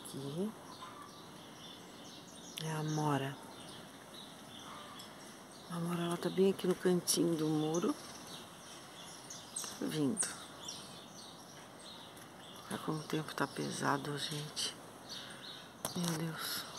aqui. É a amora. A amora, ela tá bem aqui no cantinho do muro. Vindo. Olha como o tempo tá pesado, gente. Meu Deus.